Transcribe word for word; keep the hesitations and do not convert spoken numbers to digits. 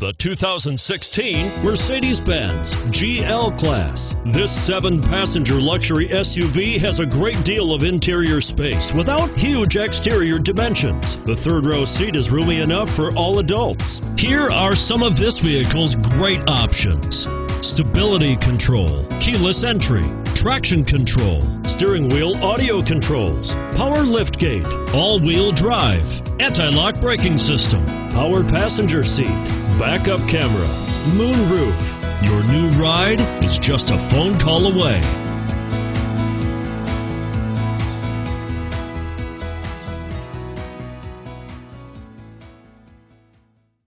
The two thousand sixteen Mercedes-Benz G L Class. This seven-passenger luxury S U V has a great deal of interior space without huge exterior dimensions. The third row seat is roomy enough for all adults. Here are some of this vehicle's great options: stability control, keyless entry, traction control, steering wheel audio controls, power liftgate, all-wheel drive, anti-lock braking system, power passenger seat, backup camera, moonroof. Your new ride is just a phone call away.